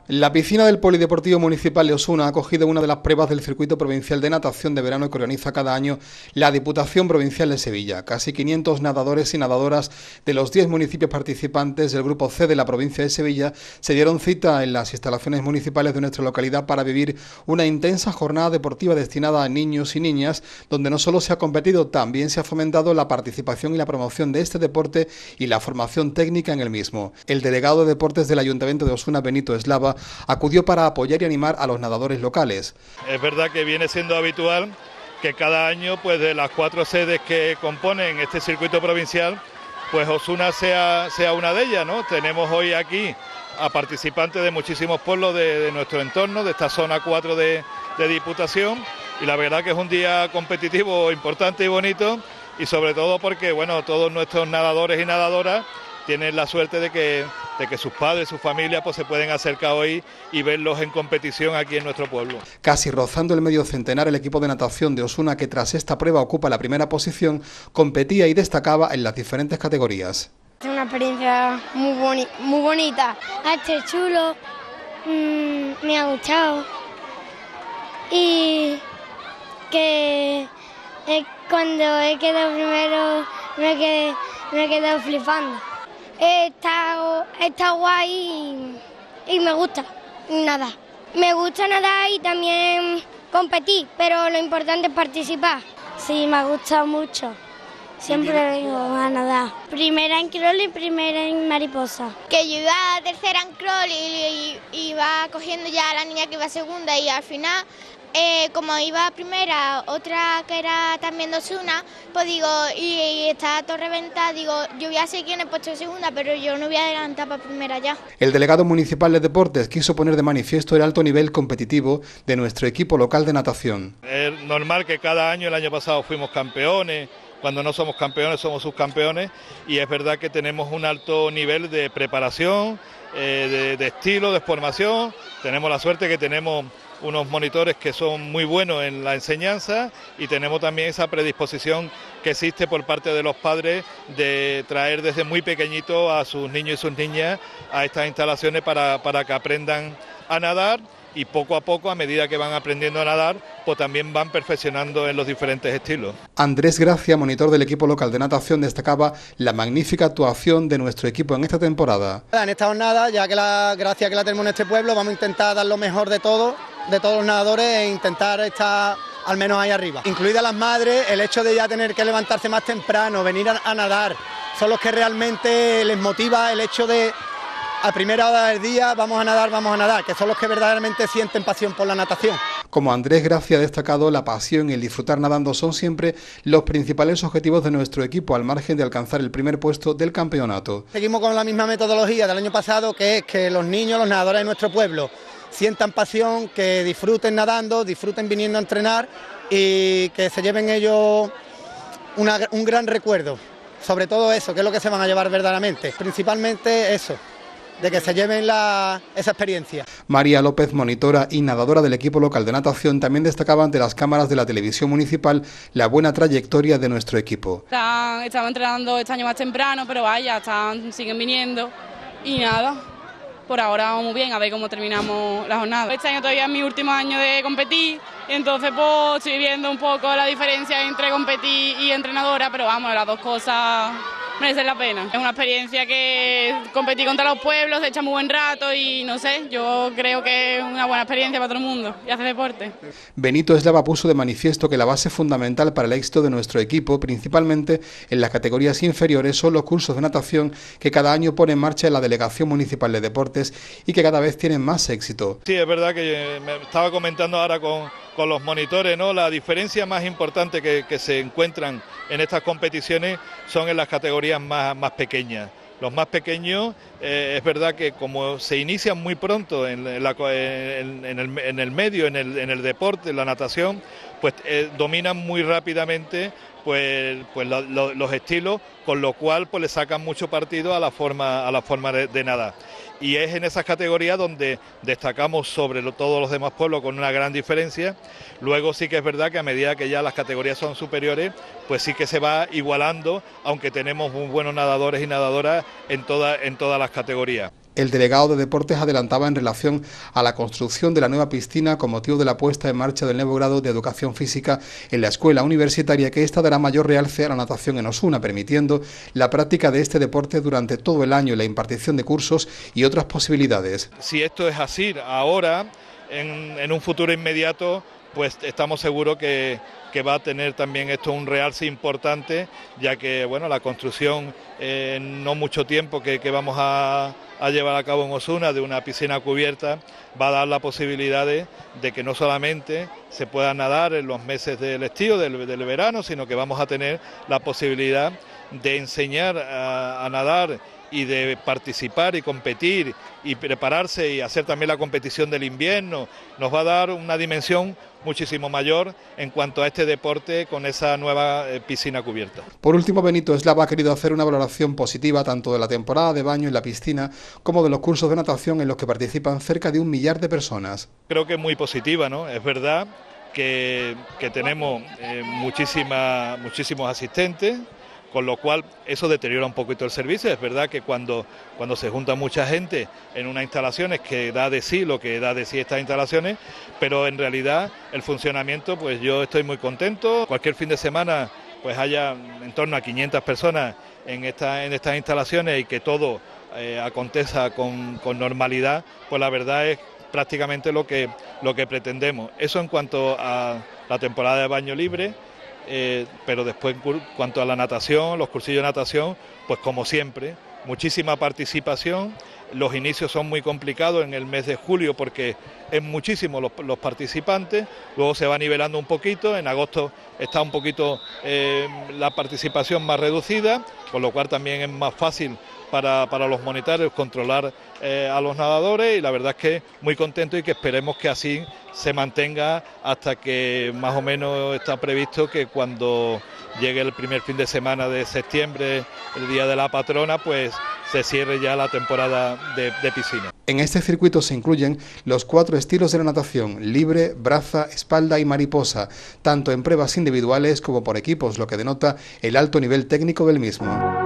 La piscina del Polideportivo Municipal de Osuna ha acogido una de las pruebas del circuito provincial de natación de verano que organiza cada año la Diputación Provincial de Sevilla. Casi 500 nadadores y nadadoras de los 10 municipios participantes del Grupo C de la provincia de Sevilla se dieron cita en las instalaciones municipales de nuestra localidad para vivir una intensa jornada deportiva destinada a niños y niñas, donde no solo se ha competido, también se ha fomentado la participación y la promoción de este deporte y la formación técnica en el mismo. El delegado de Deportes del Ayuntamiento de Osuna, Benito Eslava, acudió para apoyar y animar a los nadadores locales. Es verdad que viene siendo habitual que cada año, pues de las 4 sedes que componen este circuito provincial, pues Osuna sea una de ellas, ¿no? Tenemos hoy aquí a participantes de muchísimos pueblos de nuestro entorno, de esta zona 4 de Diputación, y la verdad que es un día competitivo importante y bonito, y sobre todo porque, bueno, todos nuestros nadadores y nadadoras tienen la suerte de que sus padres, su familia, pues se pueden acercar hoy y verlos en competición aquí en nuestro pueblo. Casi rozando el medio centenar, el equipo de natación de Osuna, que tras esta prueba ocupa la primera posición, competía y destacaba en las diferentes categorías. Es una experiencia muy bonita, este chulo, me ha gustado y que cuando he quedado primero me he quedado flipando. Está guay y me gusta nadar. Me gusta nadar y también competir, pero lo importante es participar. Sí, me gusta mucho. Siempre vengo a nadar. Primera en crawl y primera en mariposa. Que yo iba tercera en crawl y iba cogiendo ya a la niña que iba segunda y al final, como iba primera, otra que era también de Osuna, pues digo, y está todo reventado, digo, yo voy a seguir en el puesto de segunda, pero yo no voy a adelantar para primera ya. El delegado municipal de deportes quiso poner de manifiesto el alto nivel competitivo de nuestro equipo local de natación. Es normal que cada año, el año pasado fuimos campeones, cuando no somos campeones somos subcampeones, y es verdad que tenemos un alto nivel de preparación, de estilo, de formación. Tenemos la suerte que tenemos unos monitores que son muy buenos en la enseñanza y tenemos también esa predisposición que existe por parte de los padres de traer desde muy pequeñitos a sus niños y sus niñas a estas instalaciones para que aprendan a nadar, y poco a poco, a medida que van aprendiendo a nadar, pues también van perfeccionando en los diferentes estilos. Andrés Gracia, monitor del equipo local de natación, destacaba la magnífica actuación de nuestro equipo en esta temporada. En esta jornada, ya que gracia que la tenemos en este pueblo, vamos a intentar dar lo mejor de todos los nadadores e intentar estar al menos ahí arriba. Incluidas las madres, el hecho de ya tener que levantarse más temprano, venir a nadar, son los que realmente les motiva el hecho de a primera hora del día vamos a nadar, que son los que verdaderamente sienten pasión por la natación. Como Andrés Gracia ha destacado, la pasión y el disfrutar nadando son siempre los principales objetivos de nuestro equipo, al margen de alcanzar el primer puesto del campeonato. Seguimos con la misma metodología del año pasado, que es que los niños, los nadadores de nuestro pueblo sientan pasión, que disfruten nadando, disfruten viniendo a entrenar y que se lleven ellos un gran recuerdo. Sobre todo eso, que es lo que se van a llevar verdaderamente, principalmente eso, de que se lleven esa experiencia. María López, monitora y nadadora del equipo local de natación, también destacaba ante las cámaras de la televisión municipal la buena trayectoria de nuestro equipo. Estaba entrenando este año más temprano, pero vaya, siguen viniendo y nada, por ahora vamos muy bien, a ver cómo terminamos la jornada. Este año todavía es mi último año de competir, entonces pues estoy viendo un poco la diferencia entre competir y entrenadora, pero vamos, las dos cosas merece la pena. Es una experiencia que competir contra los pueblos, se echa muy buen rato y no sé, yo creo que es una buena experiencia para todo el mundo y hacer deporte. Benito Eslava puso de manifiesto que la base fundamental para el éxito de nuestro equipo, principalmente en las categorías inferiores, son los cursos de natación que cada año pone en marcha la Delegación Municipal de Deportes y que cada vez tienen más éxito. Sí, es verdad que me estaba comentando ahora con los monitores, ¿no? La diferencia más importante que se encuentran en estas competiciones son en las categorías más pequeñas. Los más pequeños, es verdad que como se inician muy pronto en el medio, en el deporte, en la natación, pues dominan muy rápidamente los estilos, con lo cual pues le sacan mucho partido a la forma de nadar. Y es en esas categorías donde destacamos sobre todos los demás pueblos con una gran diferencia. Luego sí que es verdad que a medida que ya las categorías son superiores, pues sí que se va igualando, aunque tenemos muy buenos nadadores y nadadoras en todas las categorías. El delegado de Deportes adelantaba en relación a la construcción de la nueva piscina con motivo de la puesta en marcha del nuevo grado de Educación Física en la escuela universitaria, que esta dará mayor realce a la natación en Osuna, permitiendo la práctica de este deporte durante todo el año y la impartición de cursos y otras posibilidades. Si esto es así ahora, en un futuro inmediato, pues estamos seguros que va a tener también esto un realce importante, ya que bueno, la construcción en no mucho tiempo que vamos a llevar a cabo en Osuna de una piscina cubierta va a dar la posibilidad de que no solamente se pueda nadar en los meses del estío, del verano, sino que vamos a tener la posibilidad de enseñar a nadar y de participar y competir y prepararse y hacer también la competición del invierno. Nos va a dar una dimensión muchísimo mayor en cuanto a este deporte con esa nueva piscina cubierta. Por último, Benito Eslava ha querido hacer una valoración positiva tanto de la temporada de baño en la piscina como de los cursos de natación en los que participan cerca de 1 millar de personas. Creo que es muy positiva, ¿no? Es verdad que tenemos muchísimos asistentes, con lo cual eso deteriora un poquito el servicio. Es verdad que cuando se junta mucha gente en unas instalaciones que da de sí lo que da de sí estas instalaciones, pero en realidad el funcionamiento, pues yo estoy muy contento. Cualquier fin de semana pues haya en torno a 500 personas en estas instalaciones y que todo acontezca con normalidad, pues la verdad es prácticamente lo que pretendemos. Eso en cuanto a la temporada de baño libre. Pero después en cuanto a la natación, los cursillos de natación, pues como siempre, muchísima participación. Los inicios son muy complicados en el mes de julio porque es muchísimos los participantes, luego se va nivelando un poquito, en agosto está un poquito la participación más reducida, con lo cual también es más fácil para los monitores controlar a los nadadores, y la verdad es que muy contento y que esperemos que así se mantenga hasta que más o menos está previsto que cuando llegue el primer fin de semana de septiembre, el día de la patrona, pues se cierre ya la temporada de piscina. En este circuito se incluyen los 4 estilos de la natación: libre, braza, espalda y mariposa, tanto en pruebas individuales como por equipos, lo que denota el alto nivel técnico del mismo.